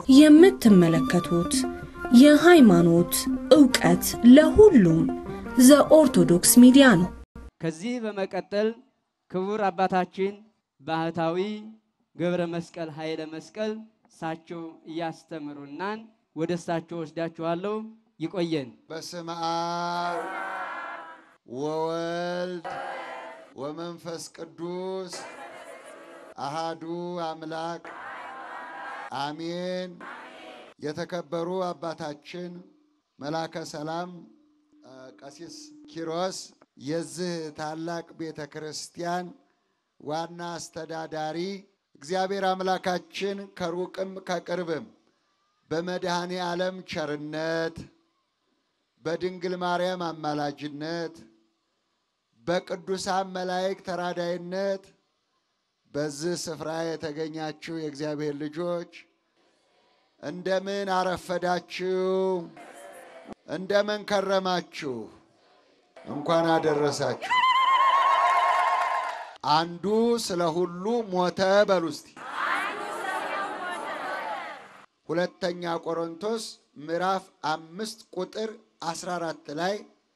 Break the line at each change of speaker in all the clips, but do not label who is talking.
የምትመለከቱት የሃይማኖት ዕውቀት ለሁሉም ዘኦርቶዶክስ ሚዲያ ነው።
ከዚህ በመቀጠል ክቡር አባታችን ባህታዊ ገብረ መስቀል ኃይለ መስቀል ሳቸው ያስተምሩናን ወደ ሳቸው ወስዳችኋለሁ። ይቆየን።
በስመ አብ ወወልድ ወመንፈስ ቅዱስ አሃዱ አምላክ አሜን። የተከበሩ አባታችን መላከ ሰላም ቀሲስ ኪሮስ የዚህ ታላቅ ቤተክርስቲያን ዋና አስተዳዳሪ፣ እግዚአብሔር አምላካችን ከሩቅም ከቅርብም በመድኃኔ ዓለም ቸርነት በድንግል ማርያም አማላጅነት በቅዱሳን መላእክት ተራዳይነት በዚህ ስፍራ የተገኛችሁ የእግዚአብሔር ልጆች እንደምን አረፈዳችሁ? እንደምን ከረማችሁ? እንኳን አደረሳችሁ። አንዱ ስለ ሁሉ ሞተ በሉ እስቲ። ሁለተኛ ቆሮንቶስ ምዕራፍ 5 ቁጥር 14 ላይ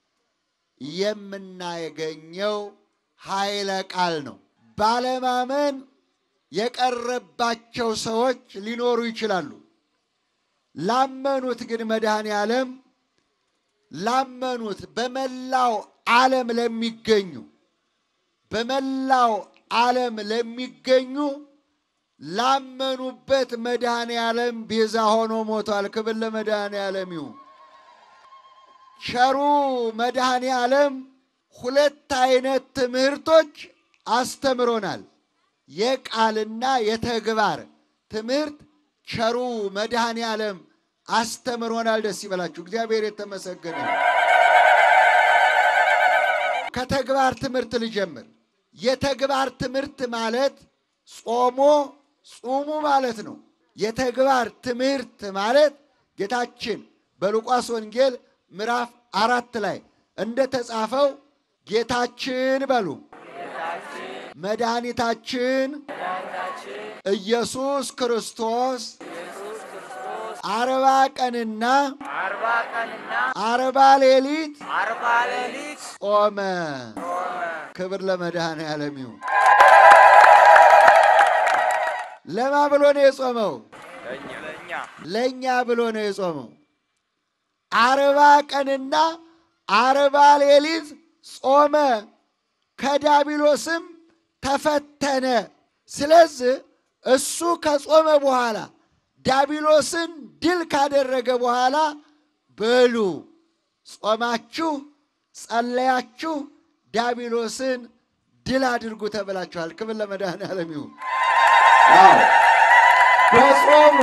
የምናገኘው ኃይለ ቃል ነው። ባለማመን የቀረባቸው ሰዎች ሊኖሩ ይችላሉ። ላመኑት ግን መድኃኔ ዓለም ላመኑት በመላው ዓለም ለሚገኙ ላመኑበት መድኃኔ ዓለም ቤዛ ሆኖ ሞቷል። ክብር ለመድኃኔ ዓለም ይሁን። ቸሩ መድኃኔ ዓለም ሁለት አይነት ትምህርቶች አስተምሮናል። የቃልና የተግባር ትምህርት ቸሩ መድኃኔ ዓለም አስተምሮናል። ደስ ይበላችሁ። እግዚአብሔር የተመሰገነ ነው። ከተግባር ትምህርት ልጀምር። የተግባር ትምህርት ማለት ጾሙ ማለት ነው። የተግባር ትምህርት ማለት ጌታችን በሉቃስ ወንጌል ምዕራፍ 4 ላይ እንደተጻፈው ጌታችን በሉ መድኃኒታችን ኢየሱስ ክርስቶስ 40 ቀንና 40 ሌሊት ጾመ። ክብር ለመድኃኔ ዓለም ይሁን። ለማ ብሎ ነው የጾመው? ለኛ ብሎ ነው የጾመው። 40 ቀንና 40 ሌሊት ጾመ፣ ከዲያብሎስም ተፈተነ። ስለዚህ እሱ ከጾመ በኋላ ዲያብሎስን ድል ካደረገ በኋላ በሉ ጾማችሁ ጸለያችሁ ዲያብሎስን ድል አድርጉ ተብላችኋል። ክብር ለመድኃኔ ዓለም ይሁን። በጾሙ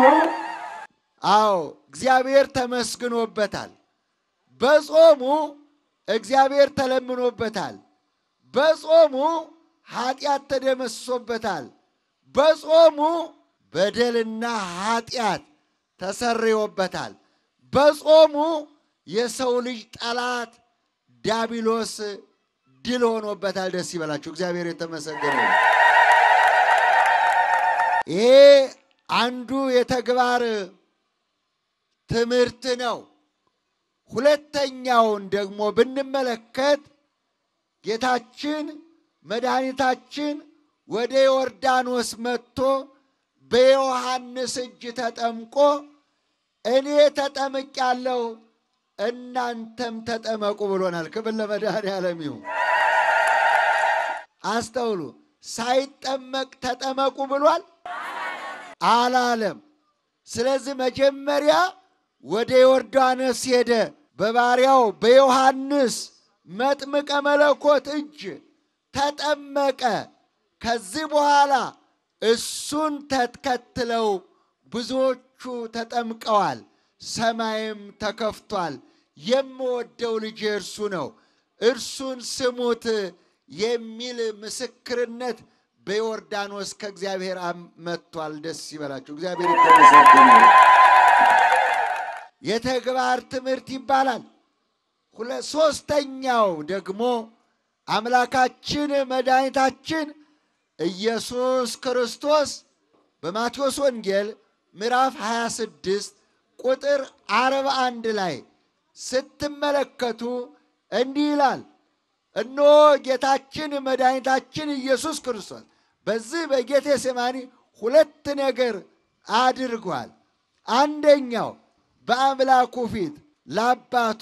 እግዚአብሔር ተመስግኖበታል። በጾሙ እግዚአብሔር ተለምኖበታል። በጾሙ ኃጢአት ተደመስሶበታል። በጾሙ በደልና ኃጢአት ተሰርዮበታል። በጾሙ የሰው ልጅ ጠላት ዲያብሎስ ድል ሆኖበታል። ደስ ይበላችሁ። እግዚአብሔር የተመሰገነ ነው። ይሄ አንዱ የተግባር ትምህርት ነው። ሁለተኛውን ደግሞ ብንመለከት ጌታችን መድኃኒታችን ወደ ዮርዳኖስ መጥቶ በዮሐንስ እጅ ተጠምቆ እኔ ተጠምቄአለሁ እናንተም ተጠመቁ ብሎናል። ክብር ለመድኃኔ ዓለም ይሁን። አስተውሉ። ሳይጠመቅ ተጠመቁ ብሏል አላለም። ስለዚህ መጀመሪያ ወደ ዮርዳኖስ ሄደ። በባሪያው በዮሐንስ መጥምቀ መለኮት እጅ ተጠመቀ። ከዚህ በኋላ እሱን ተከትለው ብዙዎቹ ተጠምቀዋል። ሰማይም ተከፍቷል። የምወደው ልጅ እርሱ ነው፣ እርሱን ስሙት የሚል ምስክርነት በዮርዳኖስ ከእግዚአብሔር መጥቷል። ደስ ይበላችሁ። እግዚአብሔር ይመስገን። የተግባር ትምህርት ይባላል። ሶስተኛው ደግሞ አምላካችን መድኃኒታችን ኢየሱስ ክርስቶስ በማቴዎስ ወንጌል ምዕራፍ 26 ቁጥር 41 ላይ ስትመለከቱ እንዲህ ይላል። እነሆ ጌታችን መድኃኒታችን ኢየሱስ ክርስቶስ በዚህ በጌቴሴማኒ ሁለት ነገር አድርጓል። አንደኛው በአምላኩ ፊት ለአባቱ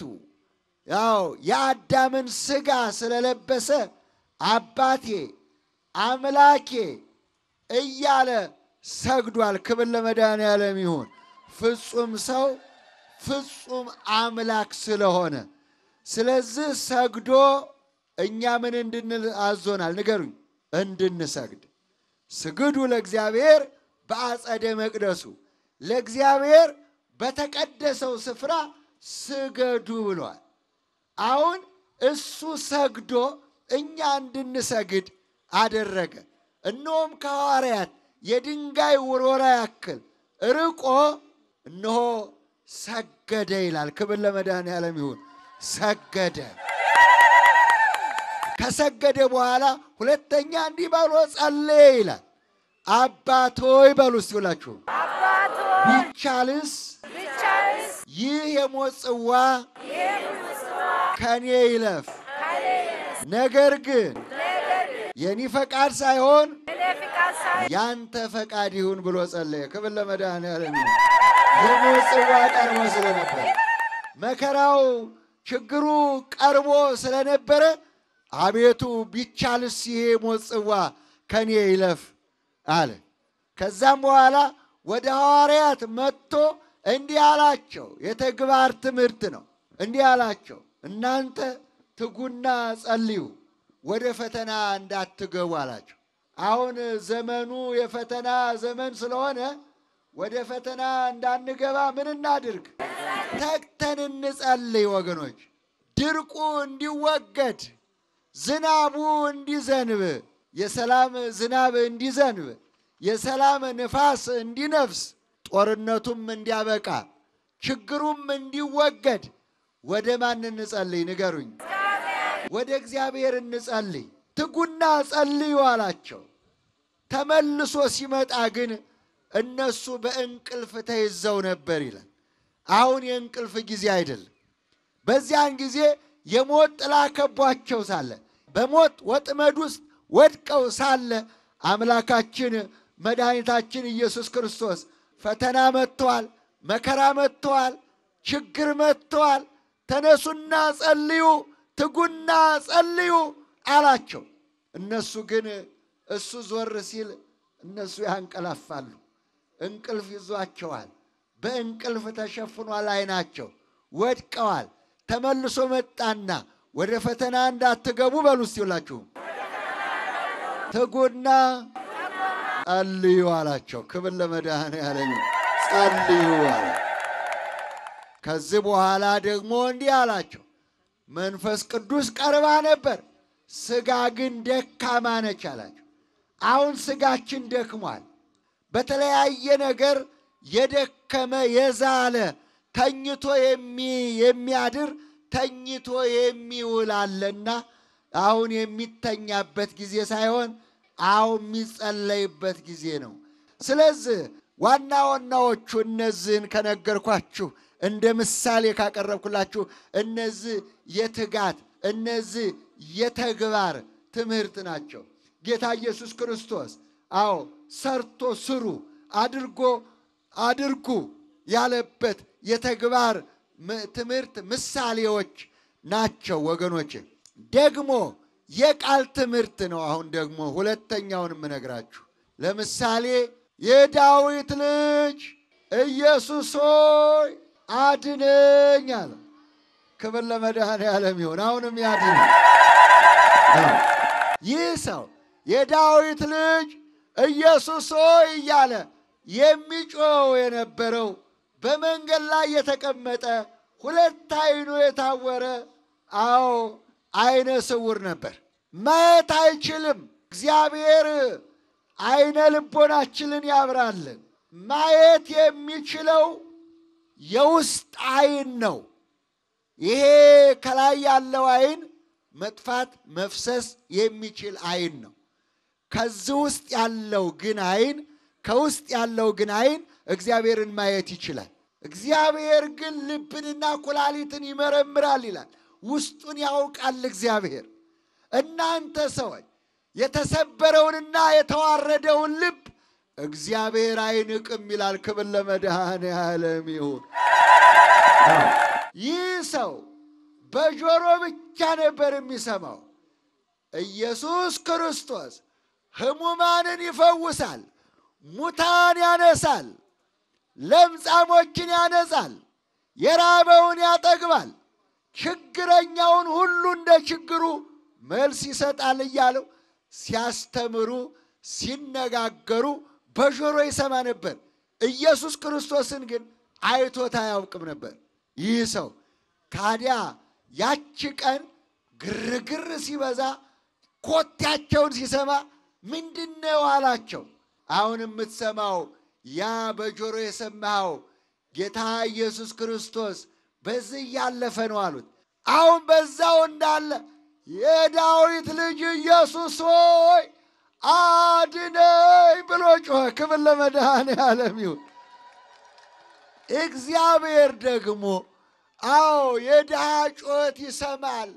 የአዳምን ሥጋ ስለለበሰ አባቴ አምላኬ እያለ ሰግዷል። ክብር ለመድኃኔዓለም ይሁን። ፍጹም ሰው ፍጹም አምላክ ስለሆነ ስለዚህ ሰግዶ እኛ ምን እንድንል አዞናል? ንገሩኝ። እንድንሰግድ። ስግዱ ለእግዚአብሔር በአጸደ መቅደሱ፣ ለእግዚአብሔር በተቀደሰው ስፍራ ስገዱ ብሏል። አሁን እሱ ሰግዶ እኛ እንድንሰግድ አደረገ። እነሆም ከሐዋርያት የድንጋይ ውርወራ ያክል ርቆ እነሆ ሰገደ ይላል። ክብር ለመድኃኔዓለም ይሁን። ሰገደ። ከሰገደ በኋላ ሁለተኛ እንዲህ ብሎ ጸለየ ይላል። አባት ሆይ በሉ እስቲ ሁላችሁ። ቢቻልስ ይህ የሞት ጽዋ ከኔ ይለፍ፣ ነገር ግን የኔ ፈቃድ ሳይሆን ያንተ ፈቃድ ይሁን ብሎ ጸለየ። ክብር ለመድኃኔዓለም ይሁን። የሞት ጽዋ ቀርቦ ስለነበር፣ መከራው ችግሩ ቀርቦ ስለነበረ አቤቱ ቢቻልስ ይሄ የሞት ጽዋ ከኔ ይለፍ አለ። ከዛም በኋላ ወደ ሐዋርያት መጥቶ እንዲህ አላቸው። የተግባር ትምህርት ነው። እንዲህ አላቸው፣ እናንተ ትጉና ጸልዩ ወደ ፈተና እንዳትገቡ አላቸው። አሁን ዘመኑ የፈተና ዘመን ስለሆነ ወደ ፈተና እንዳንገባ ምን እናድርግ? ተግተን እንጸልይ ወገኖች። ድርቁ እንዲወገድ፣ ዝናቡ እንዲዘንብ፣ የሰላም ዝናብ እንዲዘንብ፣ የሰላም ንፋስ እንዲነፍስ፣ ጦርነቱም እንዲያበቃ፣ ችግሩም እንዲወገድ ወደ ማን እንጸልይ? ንገሩኝ። ወደ እግዚአብሔር እንጸልይ። ትጉና ጸልዩ አላቸው። ተመልሶ ሲመጣ ግን እነሱ በእንቅልፍ ተይዘው ነበር ይላል። አሁን የእንቅልፍ ጊዜ አይደለም። በዚያን ጊዜ የሞት ጥላ ከቧቸው ሳለ፣ በሞት ወጥመድ ውስጥ ወድቀው ሳለ አምላካችን መድኃኒታችን ኢየሱስ ክርስቶስ ፈተና መጥቷል፣ መከራ መጥቷል፣ ችግር መጥቷል፣ ተነሱና ጸልዩ፣ ትጉና ጸልዩ አላቸው። እነሱ ግን እሱ ዞር ሲል እነሱ ያንቀላፋሉ። እንቅልፍ ይዟቸዋል። በእንቅልፍ ተሸፍኗል አይናቸው፣ ወድቀዋል። ተመልሶ መጣና ወደ ፈተና እንዳትገቡ በሉ እስቲ ሁላችሁ ትጉና ጸልዩ አላቸው። ክብር ለመድኃኔዓለም። ጸልዩ አለ። ከዚህ በኋላ ደግሞ እንዲህ አላቸው፣ መንፈስ ቅዱስ ቀርባ ነበር፣ ሥጋ ግን ደካማ ነች አላቸው። አሁን ሥጋችን ደክሟል። በተለያየ ነገር የደከመ የዛለ ተኝቶ የሚያድር ተኝቶ የሚውል አለና አሁን የሚተኛበት ጊዜ ሳይሆን አሁን የሚጸለይበት ጊዜ ነው። ስለዚህ ዋና ዋናዎቹ እነዚህን ከነገርኳችሁ እንደ ምሳሌ ካቀረብኩላችሁ እነዚህ የትጋት እነዚህ የተግባር ትምህርት ናቸው። ጌታ ኢየሱስ ክርስቶስ ሰርቶ ስሩ አድርጉ ያለበት የተግባር ትምህርት ምሳሌዎች ናቸው ወገኖቼ። ደግሞ የቃል ትምህርት ነው። አሁን ደግሞ ሁለተኛውን የምነግራችሁ ለምሳሌ የዳዊት ልጅ ኢየሱስ ሆይ አድነኝ አለ። ክብር ለመድኃኔዓለም ይሁን። አሁንም ያድን። ይህ ሰው የዳዊት ልጅ ኢየሱስ ሆይ እያለ የሚጮኸው የነበረው በመንገድ ላይ የተቀመጠ ሁለት አይኑ የታወረ አይነ ስውር ነበር። ማየት አይችልም። እግዚአብሔር አይነ ልቦናችንን ያብራልን። ማየት የሚችለው የውስጥ አይን ነው። ይሄ ከላይ ያለው አይን መጥፋት መፍሰስ የሚችል አይን ነው። ከዚህ ውስጥ ያለው ግን አይን ከውስጥ ያለው ግን ዓይን እግዚአብሔርን ማየት ይችላል። እግዚአብሔር ግን ልብንና ኩላሊትን ይመረምራል ይላል። ውስጡን ያውቃል እግዚአብሔር። እናንተ ሰዎች የተሰበረውንና የተዋረደውን ልብ እግዚአብሔር አይንቅም ይላል። ክብር ለመድኃኔዓለም ይሁን። ይህ ሰው በጆሮ ብቻ ነበር የሚሰማው። ኢየሱስ ክርስቶስ ሕሙማንን ይፈውሳል፣ ሙታን ያነሳል፣ ለምጻሞችን ያነጻል፣ የራበውን ያጠግባል፣ ችግረኛውን ሁሉ እንደ ችግሩ መልስ ይሰጣል እያለው ሲያስተምሩ ሲነጋገሩ በጆሮ ይሰማ ነበር። ኢየሱስ ክርስቶስን ግን አይቶት አያውቅም ነበር ይህ ሰው። ታዲያ ያቺ ቀን ግርግር ሲበዛ ኮቴያቸውን ሲሰማ ምንድነው አላቸው። አሁን የምትሰማው ያ በጆሮ የሰማው ጌታ ኢየሱስ ክርስቶስ በዚህ ያለፈ ነው አሉት። አሁን በዛው እንዳለ የዳዊት ልጅ ኢየሱስ ሆይ አድነኝ ብሎ ጮኸ። ክብር ለመድኃኔዓለም ይሁን። እግዚአብሔር ደግሞ የድሃ ጩኸት ይሰማል፣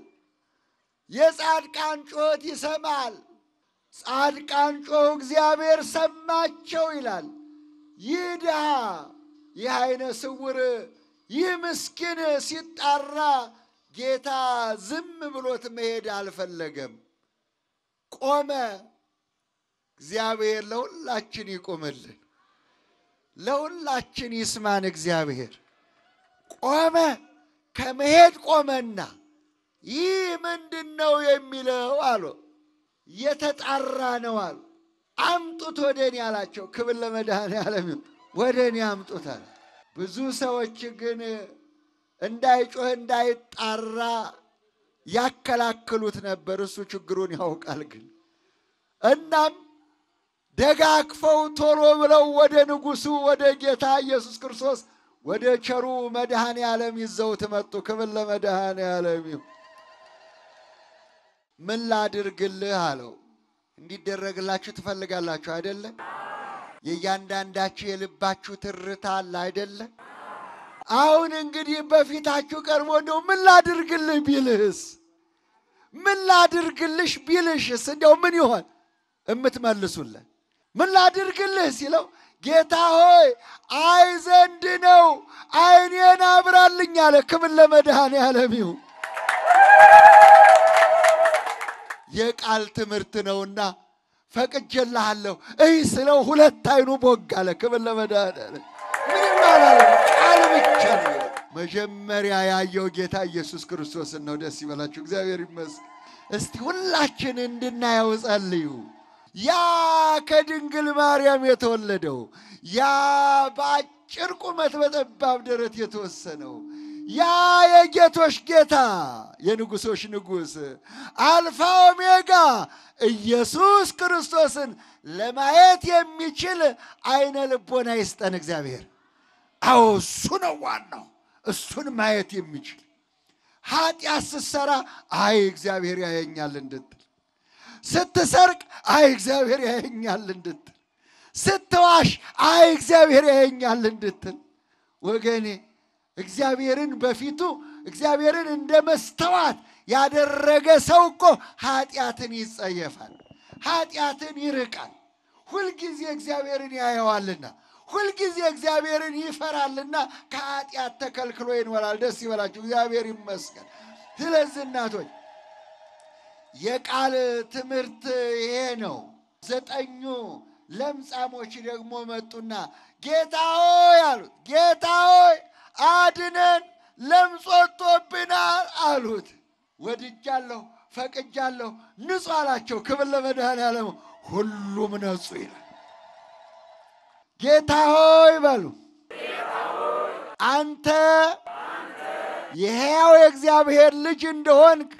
የጻድቃን ጩኸት ይሰማል። ጻድቃን ጮኹ፣ እግዚአብሔር ሰማቸው ይላል። ይህ ድሃ፣ ይህ ዓይነ ስውር፣ ይህ ምስኪን ሲጣራ ጌታ ዝም ብሎት መሄድ አልፈለገም፣ ቆመ። እግዚአብሔር ለሁላችን ይቆምልን፣ ለሁላችን ይስማን። እግዚአብሔር ቆመ፣ ከመሄድ ቆመና ይህ ምንድነው የሚለው አሉ። የተጣራ ነው አሉ። አምጡት ወደ እኔ አላቸው። ክብር ለመድኃኔዓለም ይሁን። ወደ እኔ አምጡት አለ። ብዙ ሰዎች ግን እንዳይጮህ እንዳይጣራ ያከላክሉት ነበር። እሱ ችግሩን ያውቃል ግን። እናም ደጋግፈው ቶሎ ብለው ወደ ንጉሡ ወደ ጌታ ኢየሱስ ክርስቶስ ወደ ቸሩ መድኃኔዓለም ይዘውት መጡ። ክብር ለመድኃኔዓለም ይሁን። ምን ላድርግልህ አለው። እንዲደረግላችሁ ትፈልጋላችሁ አይደለ? የእያንዳንዳችሁ የልባችሁ ትርታ አለ አይደለ? አሁን እንግዲህ በፊታችሁ ቀርቦ እንደው ምን ላድርግልህ ቢልህስ፣ ምን ላድርግልሽ ቢልሽስ እንደው ምን ይሆን እምትመልሱለት? ምን ላድርግልህ ሲለው ጌታ ሆይ አይ ዘንድ ነው፣ ዓይኔን አብራልኝ አለ። ክብር ለመድኃኔዓለም ይሁን። የቃል ትምህርት ነውና ፈቅጄልሃለሁ እይ ስለው ሁለት ዓይኑ ቦግ አለ። ክብር ለመድኃኔዓለም። ምንም አላለም፣ ቃል ብቻ ነው። መጀመሪያ ያየው ጌታ ኢየሱስ ክርስቶስን ነው። ደስ ይበላችሁ፣ እግዚአብሔር ይመስገን። እስቲ ሁላችን እንድናየው ጸልዩ። ያ ከድንግል ማርያም የተወለደው፣ ያ በአጭር ቁመት በጠባብ ደረት የተወሰነው፣ ያ የጌቶች ጌታ የንጉሶች ንጉሥ አልፋ ኦሜጋ ኢየሱስ ክርስቶስን ለማየት የሚችል ዓይነ ልቦና ይስጠን እግዚአብሔር። አዎ እሱ ነው ዋናው፣ እሱን ማየት የሚችል። ኃጢአት ስትሰራ አይ እግዚአብሔር ያየኛል እንድትል፣ ስትሰርቅ አይ እግዚአብሔር ያየኛል እንድትል፣ ስትዋሽ አይ እግዚአብሔር ያየኛል እንድትል። ወገኔ እግዚአብሔርን በፊቱ እግዚአብሔርን እንደ መስተዋት ያደረገ ሰው እኮ ኃጢአትን ይጸየፋል፣ ኃጢአትን ይርቃል። ሁልጊዜ እግዚአብሔርን ያየዋልና፣ ሁልጊዜ እግዚአብሔርን ይፈራልና ከኃጢአት ተከልክሎ ይኖራል። ደስ ይበላችሁ፣ እግዚአብሔር ይመስገን። ስለዚህ እናቶች የቃል ትምህርት ይሄ ነው። 9 ለምጻሞች ደግሞ መጡና ጌታ ሆይ አሉት። ጌታ ሆይ አድነን፣ ለምጽ ወጥቶብናል አሉት። ወድጃለሁ፣ ፈቅጃለሁ፣ ንጹሕ አላቸው። ክብር ለመድኃኔዓለም። ሁሉም ነጹ ይላል። ጌታ ሆይ በሉ። አንተ የሕያው የእግዚአብሔር ልጅ እንደሆንክ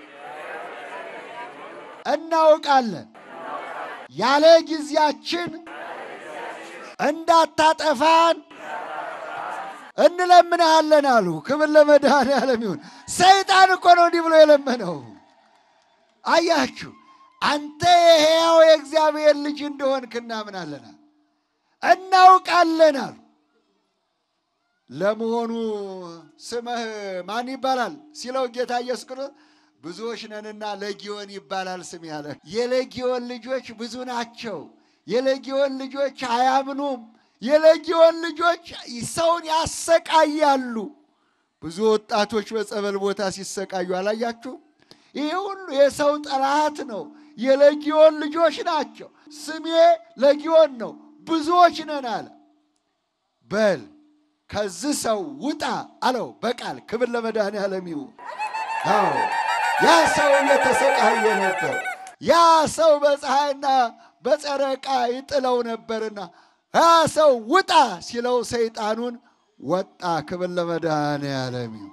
እናውቃለን። ያለ ጊዜያችን እንዳታጠፋን እንለምንሃለን አሉ። ክብር ለመድኃኔዓለም ይሁን። ሰይጣን እኮ ነው እንዲህ ብሎ የለመነው። አያችሁ፣ አንተ የሕያው የእግዚአብሔር ልጅ እንደሆንክ እናምናለን። እናውቃለን አሉ። ለመሆኑ ስምህ ማን ይባላል ሲለው ጌታ ኢየሱስ ክርስቶስ ብዙዎች ነንና ለጊዮን ይባላል ስም ያለ። የለጊዮን ልጆች ብዙ ናቸው። የለጊዮን ልጆች አያምኑም። የለጊዮን ልጆች ሰውን ያሰቃያሉ። ብዙ ወጣቶች በጸበል ቦታ ሲሰቃዩ አላያችሁ? ይህ ሁሉ የሰው ጠላት ነው። የለጊዮን ልጆች ናቸው። ስሜ ለጊዮን ነው፣ ብዙዎች ነን አለ። በል ከዚህ ሰው ውጣ አለው በቃል። ክብር ለመድኃኔዓለም ይሁን። አዎ ያ ሰው እየተሰቃየ ነበር። ያ ሰው በፀሐይና በጨረቃ ይጥለው ነበርና ያ ሰው ውጣ ሲለው ሰይጣኑን ወጣ። ክብር ለመድኃኔዓለም ይሁን።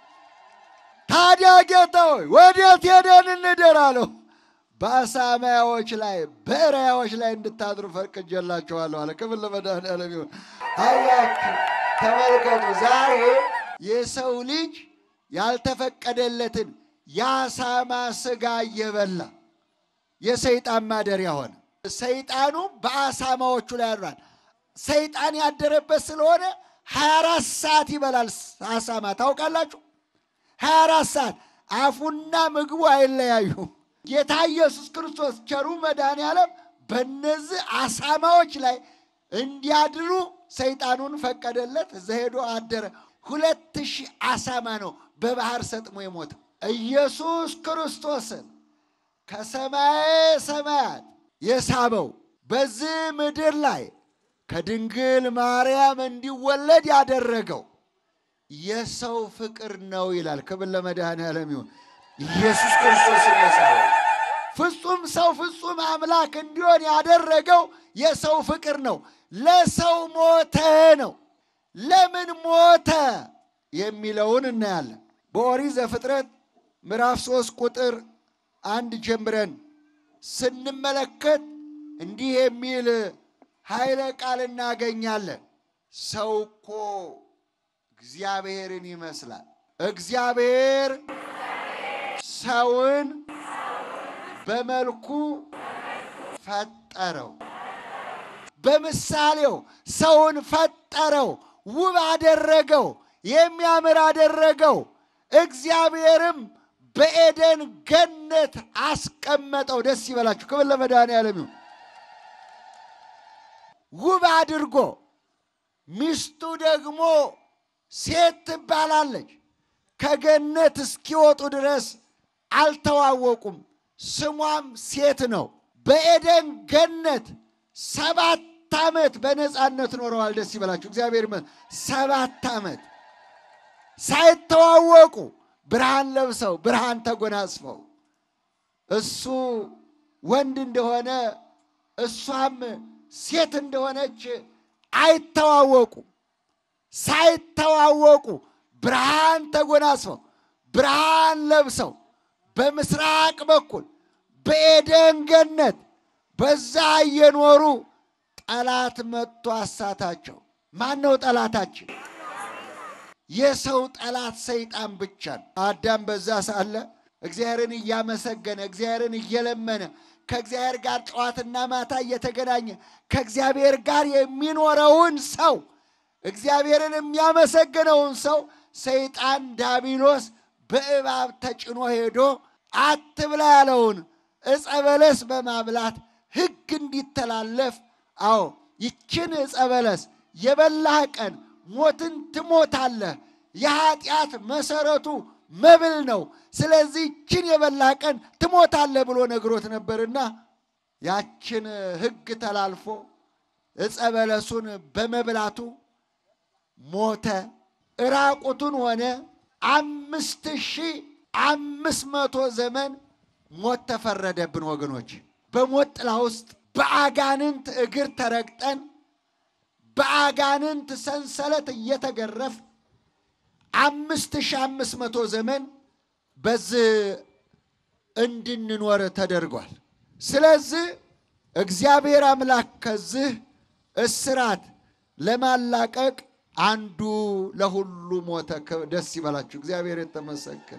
ታዲያ ጌታ ሆይ ወዴት ሄደን እንደር አለው። በአሳማያዎች ላይ በእሪያዎች ላይ እንድታድሩ ፈቅጄላችኋለሁ አለ። ክብር ለመድኃኔዓለም ይሁን። አያችሁ ተመልከቱ፣ ዛሬ የሰው ልጅ ያልተፈቀደለትን የአሳማ ሥጋ እየበላ የሰይጣን ማደሪያ ሆነ። ሰይጣኑ በአሳማዎቹ ላይ ያድራል። ሰይጣን ያደረበት ስለሆነ 24 ሰዓት ይበላል አሳማ። ታውቃላችሁ? 24 ሰዓት አፉና ምግቡ አይለያዩም። ጌታ ኢየሱስ ክርስቶስ ቸሩ መድኃኔዓለም በእነዚህ አሳማዎች ላይ እንዲያድሩ ሰይጣኑን ፈቀደለት። እዛ ሄዶ አደረ። 2000 አሳማ ነው በባህር ሰጥሞ የሞተው። ኢየሱስ ክርስቶስን ከሰማየ ሰማያት የሳበው በዚህ ምድር ላይ ከድንግል ማርያም እንዲወለድ ያደረገው የሰው ፍቅር ነው ይላል። ክብር ለመድኃኔዓለም ይሁን። ኢየሱስ ክርስቶስን የሳበው ፍጹም ሰው ፍጹም አምላክ እንዲሆን ያደረገው የሰው ፍቅር ነው። ለሰው ሞተ ነው። ለምን ሞተ የሚለውን እናያለን። በኦሪት ዘፍጥረት ምዕራፍ 3 ቁጥር 1 ጀምረን ስንመለከት እንዲህ የሚል ኃይለ ቃል እናገኛለን። ሰው እኮ እግዚአብሔርን ይመስላል። እግዚአብሔር ሰውን በመልኩ ፈጠረው፣ በምሳሌው ሰውን ፈጠረው፣ ውብ አደረገው፣ የሚያምር አደረገው። እግዚአብሔርም በኤደን ገነት አስቀመጠው። ደስ ይበላችሁ። ክብር ለመድኃኔዓለም ይሁን። ውብ አድርጎ ሚስቱ ደግሞ ሴት ትባላለች። ከገነት እስኪወጡ ድረስ አልተዋወቁም። ስሟም ሴት ነው። በኤደን ገነት 7 ዓመት በነፃነት ኖረዋል። ደስ ይበላችሁ። እግዚአብሔር 7 ዓመት ሳይተዋወቁ ብርሃን ለብሰው ብርሃን ተጎናጽፈው እሱ ወንድ እንደሆነ እሷም ሴት እንደሆነች አይተዋወቁ። ሳይተዋወቁ ብርሃን ተጎናጽፈው ብርሃን ለብሰው በምስራቅ በኩል በኤደን ገነት በዛ እየኖሩ ጠላት መጥቶ አሳታቸው። ማን ነው ጠላታችን? የሰው ጠላት ሰይጣን ብቻ ነው። አዳም በዛ ሳለ እግዚአብሔርን እያመሰገነ እግዚአብሔርን እየለመነ ከእግዚአብሔር ጋር ጠዋትና ማታ እየተገናኘ ከእግዚአብሔር ጋር የሚኖረውን ሰው እግዚአብሔርን የሚያመሰግነውን ሰው ሰይጣን ዳቢሎስ በእባብ ተጭኖ ሄዶ አትብላ ያለውን ዕፀ በለስ በማብላት ሕግ እንዲተላለፍ፣ አዎ ይችን ዕፀ በለስ የበላህ ቀን ሞትን ትሞታለህ፣ የኃጢአት መሰረቱ መብል ነው፣ ስለዚህ ይችን የበላህ ቀን ትሞታለህ ብሎ ነግሮት ነበርና ያችን ሕግ ተላልፎ ዕፀ በለሱን በመብላቱ ሞተ። ዕራቁቱን ሆነ። 5500 ዘመን ሞት ተፈረደብን ወገኖች። በሞት ጥላ ውስጥ በአጋንንት እግር ተረግጠን በአጋንንት ሰንሰለት እየተገረፍ 5500 ዘመን በዚህ እንድንኖር ተደርጓል። ስለዚህ እግዚአብሔር አምላክ ከዚህ እስራት ለማላቀቅ አንዱ ለሁሉ ሞተ። ደስ ይበላችሁ። እግዚአብሔር የተመሰገነ።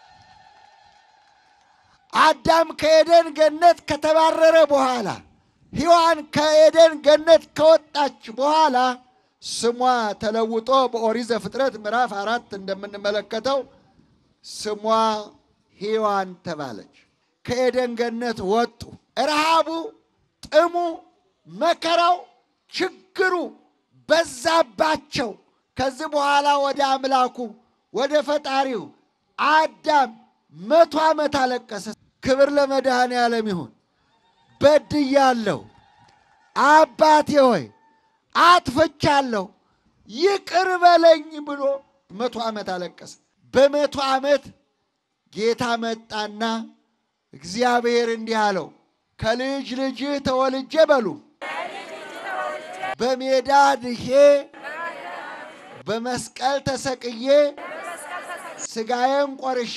አዳም ከኤደን ገነት ከተባረረ በኋላ ሔዋን ከኤደን ገነት ከወጣች በኋላ ስሟ ተለውጦ በኦሪት ዘፍጥረት ምዕራፍ 4 እንደምንመለከተው ስሟ ሔዋን ተባለች። ከኤደን ገነት ወጡ። ረሃቡ፣ ጥሙ፣ መከራው፣ ችግሩ በዛባቸው። ከዚህ በኋላ ወደ አምላኩ ወደ ፈጣሪው አዳም 100 ዓመት አለቀሰ። ክብር ለመድኃኔዓለም ይሁን። በድያለሁ፣ አባቴ ሆይ አጥፍቻለሁ፣ ይቅር በለኝ ብሎ 100 ዓመት አለቀሰ። በ100 ዓመት ጌታ መጣና እግዚአብሔር እንዲህ አለው፣ ከልጅ ልጅ ተወልጄ በሉ በሜዳ ድሄ በመስቀል ተሰቅዬ ስጋዬን ቆርሼ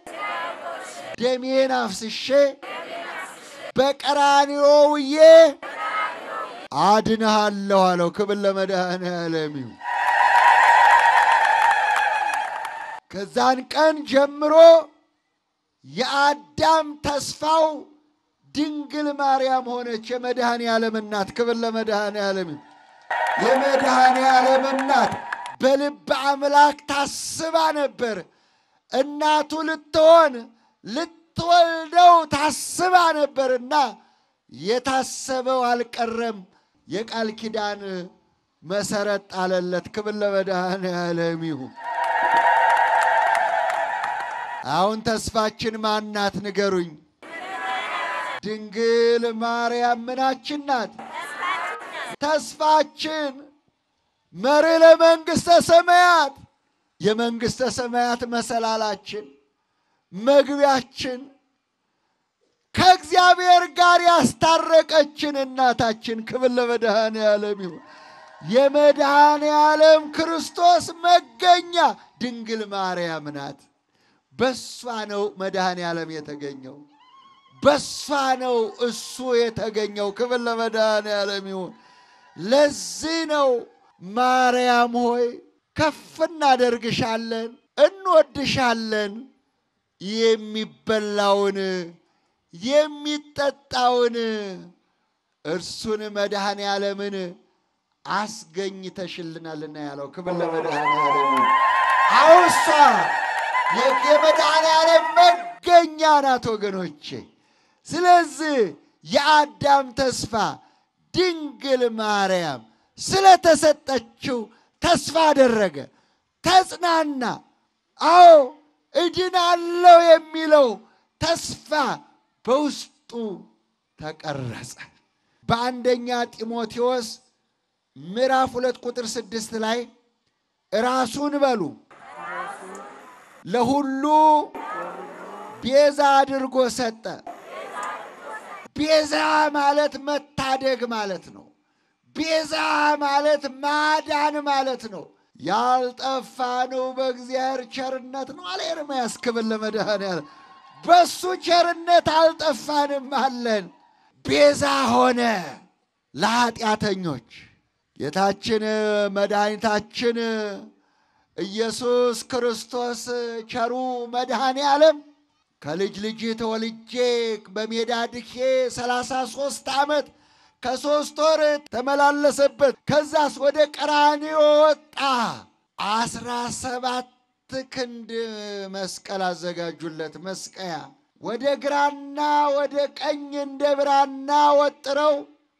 ደሜን አፍስሼ በቀራንዮ ውዬ አድንሃለሁ አለው። ክብር ለመድኃኔዓለም ይሁን። ከዛን ቀን ጀምሮ የአዳም ተስፋው ድንግል ማርያም ሆነች፣ የመድኃኔዓለም እናት። ክብር ለመድኃኔዓለም ይሁን። የመድኃኔዓለም እናት በልበ አምላክ ታስባ ነበር። እናቱ ልትሆን ልትወልደው ታስባ ነበርና የታሰበው አልቀረም። የቃል ኪዳን መሰረት ጣለለት። ክብር ለመድኃኔዓለም ይሁን። አሁን ተስፋችን ማናት ንገሩኝ? ድንግል ማርያም ምናችን ናት? ተስፋችን መሪ ለመንግሥተ ሰማያት፣ የመንግሥተ ሰማያት መሰላላችን፣ መግቢያችን፣ ከእግዚአብሔር ጋር ያስታረቀችን እናታችን። ክብር ለመድኃኔዓለም ይሁን። የመድኃኔዓለም ክርስቶስ መገኛ ድንግል ማርያም ናት። በሷ ነው መድኃኔዓለም የተገኘው፣ በሷ ነው እሱ የተገኘው። ክብር ለመድኃኔዓለም ይሁን። ለዚህ ነው ማርያም ሆይ ከፍ እናደርግሻለን፣ እንወድሻለን፣ የሚበላውን የሚጠጣውን እርሱን መድኃኔዓለምን አስገኝተሽልናልና ያለው። ክብር ለመድኃኔዓለም ይሁን። አውሷ የመድኃኔዓለም መገኛ ናት ወገኖቼ። ስለዚህ የአዳም ተስፋ ድንግል ማርያም ስለተሰጠችው ተስፋ አደረገ፣ ተጽናና። አዎ እድናለሁ የሚለው ተስፋ በውስጡ ተቀረጸ። በአንደኛ ጢሞቴዎስ ምዕራፍ 2 ቁጥር 6 ላይ ራሱን በሉ ለሁሉ ቤዛ አድርጎ ሰጠ። ቤዛ ማለት መታደግ ማለት ነው። ቤዛ ማለት ማዳን ማለት ነው። ያልጠፋነው በእግዚአብሔር ቸርነት ነው አለ ኤርምያስ። ክብር ለመድኃኔዓለም። በሱ ቸርነት አልጠፋንም አለን። ቤዛ ሆነ ለኃጢአተኞች። ጌታችን መድኃኒታችን ኢየሱስ ክርስቶስ ቸሩ መድኃኔዓለም ከልጅ ልጅ ተወልጄ በሜዳ ድኬ 33 ዓመት ከ3 ወር ተመላለሰበት። ከዛስ ወደ ቀራንዮ ወጣ። 17 ክንድ መስቀል አዘጋጁለት፣ መስቀያ። ወደ ግራና ወደ ቀኝ እንደ ብራና ወጥረው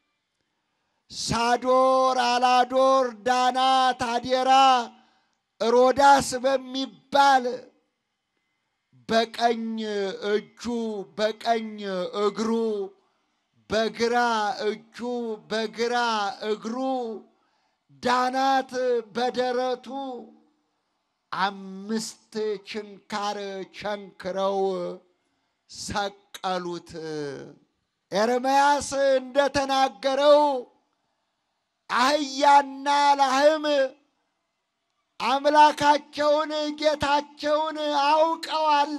ሳዶር፣ አላዶር፣ ዳና፣ ታዴራ፣ ሮዳስ በሚባል በቀኝ እጁ በቀኝ እግሩ በግራ እጁ በግራ እግሩ ዳናት በደረቱ 5 ችንካር ቸንክረው ሰቀሉት። ኤርምያስ እንደተናገረው አህያና ላህም አምላካቸውን ጌታቸውን አውቀዋል።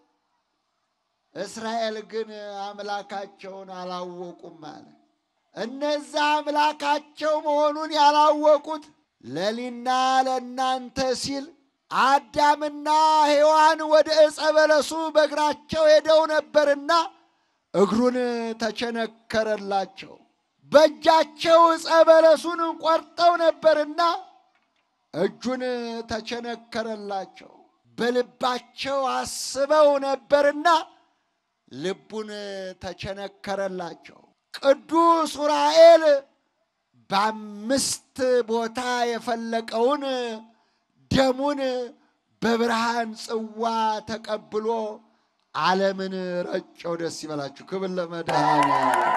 እስራኤል ግን አምላካቸውን አላወቁም አለ። እነዛ አምላካቸው መሆኑን ያላወቁት ለሊና ለናንተ ሲል አዳምና ሔዋን ወደ ዕፀ በለሱ በእግራቸው ሄደው ነበርና እግሩን ተቸነከረላቸው። በእጃቸው ዕፀ በለሱን ቆርጠው ነበርና እጁን ተቸነከረላቸው። በልባቸው አስበው ነበርና ልቡን ተቸነከረላቸው። ቅዱስ ዑራኤል በአምስት ቦታ የፈለቀውን ደሙን በብርሃን ጽዋ ተቀብሎ ዓለምን ረጨው። ደስ ይበላችሁ። ክብር ለመድኃኔዓለም።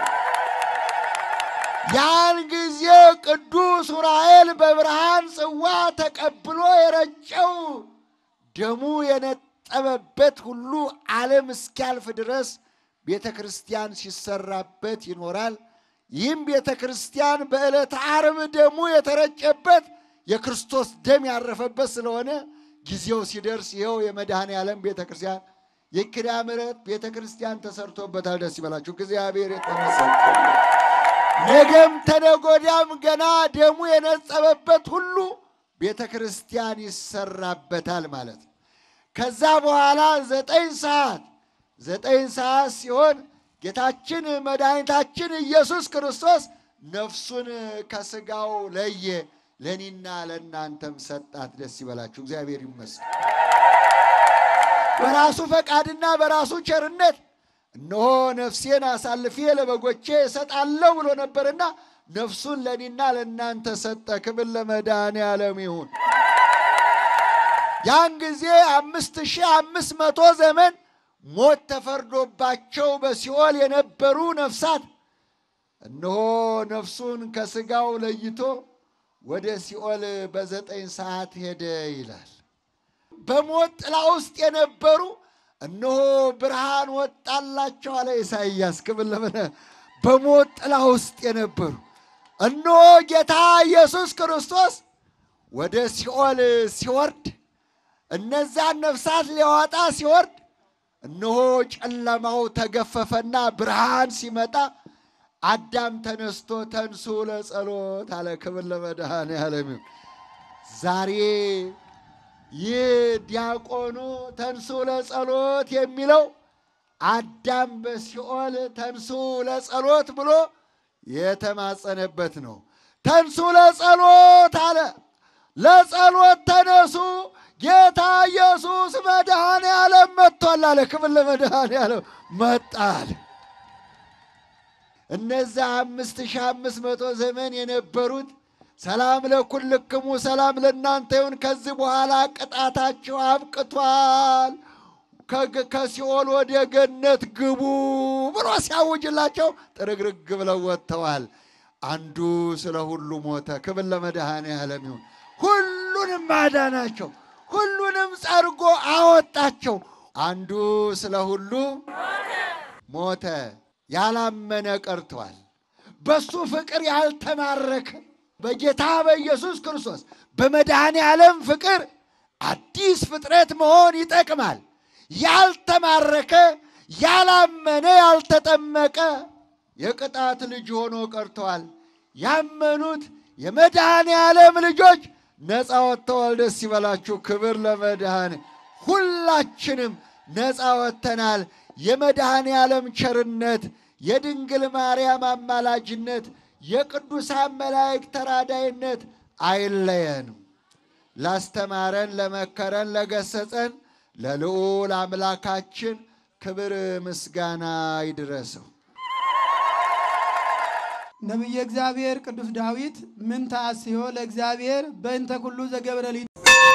ያን ጊዜ ቅዱስ ዑራኤል በብርሃን ጽዋ ተቀብሎ የረጨው ደሙ የነጠበበት ሁሉ ዓለም እስኪያልፍ ድረስ ቤተ ክርስቲያን ሲሰራበት ይኖራል። ይህም ቤተ ክርስቲያን በዕለተ ዓርብ ደሙ የተረጨበት የክርስቶስ ደም ያረፈበት ስለሆነ ጊዜው ሲደርስ ይኸው የመድኃኔዓለም ቤተ ክርስቲያን የኪዳነ ምሕረት ቤተ ክርስቲያን ተሰርቶበታል። ደስ ይበላችሁ። እግዚአብሔር የተመሰገነ። ነገም ተነገ ወዲያም ገና ደሙ የነጸበበት ሁሉ ቤተ ክርስቲያን ይሰራበታል ማለት ነው። ከዛ በኋላ 9 ሰዓት ሲሆን ጌታችን መድኃኒታችን ኢየሱስ ክርስቶስ ነፍሱን ከስጋው ለየ፣ ለኔና ለእናንተም ሰጣት። ደስ ይበላችሁ። እግዚአብሔር ይመስገን። በራሱ ፈቃድና በራሱ ቸርነት እነሆ ነፍሴን አሳልፌ ለበጎቼ እሰጣለሁ ብሎ ነበርና ነፍሱን ለኔና ለእናንተ ሰጠ። ክብር ለመድኃኔዓለም ይሁን። ያን ጊዜ 5500 ዘመን ሞት ተፈርዶባቸው በሲኦል የነበሩ ነፍሳት እነሆ ነፍሱን ከስጋው ለይቶ ወደ ሲኦል በ9 ሰዓት ሄደ ይላል። በሞት ጥላ ውስጥ የነበሩ እነሆ ብርሃን ወጣላቸው አለ ኢሳይያስ። ክብር ለመድኃኔዓለም። በሞት ጥላ ውስጥ የነበሩ እነሆ ጌታ ኢየሱስ ክርስቶስ ወደ ሲኦል ሲወርድ እነዛን ነፍሳት ሊያወጣ ሲወርድ እነሆ ጨለማው ተገፈፈና ብርሃን ሲመጣ አዳም ተነስቶ ተንሱ ለጸሎት አለ። ክብር ለመድኃኔዓለም። ዛሬ ይህ ዲያቆኑ ተንሱ ለጸሎት የሚለው አዳም በሲኦል ተንሱ ለጸሎት ብሎ የተማጸነበት ነው። ተንሱ ለጸሎት አለ። ለጸሎት ተነሱ፣ ጌታ ኢየሱስ መድኃኔዓለም መጥቷል አለ። ክብር ለመድኃኔዓለም። መጣል እነዛ 5500 ዘመን የነበሩት ሰላም ለኩልክሙ ሰላም ለእናንተ ይሁን፣ ከዚህ በኋላ ቅጣታችሁ አብቅቷል፣ ከሲኦል ወደ ገነት ግቡ ብሎ ሲያውጅላቸው ጥርግርግ ብለው ወጥተዋል። አንዱ ስለ ሁሉ ሞተ። ክብር ለመድኃኔዓለም ይሁን። ሁሉንም አዳናቸው፣ ሁሉንም ጸርጎ አወጣቸው። አንዱ ስለ ሁሉ ሞተ። ያላመነ ቀርቷል። በሱ ፍቅር ያልተማረከ በጌታ በኢየሱስ ክርስቶስ በመድኃኔዓለም ፍቅር አዲስ ፍጥረት መሆን ይጠቅማል። ያልተማረከ ያላመነ ያልተጠመቀ የቅጣት ልጅ ሆኖ ቀርተዋል። ያመኑት የመድኃኔዓለም ልጆች ነፃ ወጥተዋል። ደስ ይበላችሁ። ክብር ለመድኃኔዓለም። ሁላችንም ነፃ ወጥተናል። የመድኃኔዓለም ቸርነት፣ የድንግል ማርያም አማላጅነት፣ የቅዱሳን መላእክት ተራዳይነት አይለየን። ላስተማረን፣ ለመከረን፣ ለገሰጸን ለልዑል አምላካችን ክብር ምስጋና ይድረሰው።
ነቢየ እግዚአብሔር ቅዱስ ዳዊት ምን ተአስዮ ለእግዚአብሔር በእንተ ኩሉ ዘገብረ ሊ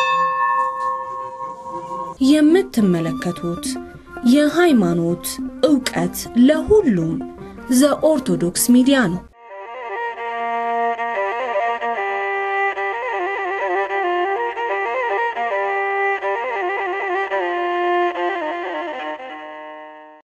የምትመለከቱት የሃይማኖት ዕውቀት ለሁሉም ዘኦርቶዶክስ ሚዲያ ነው።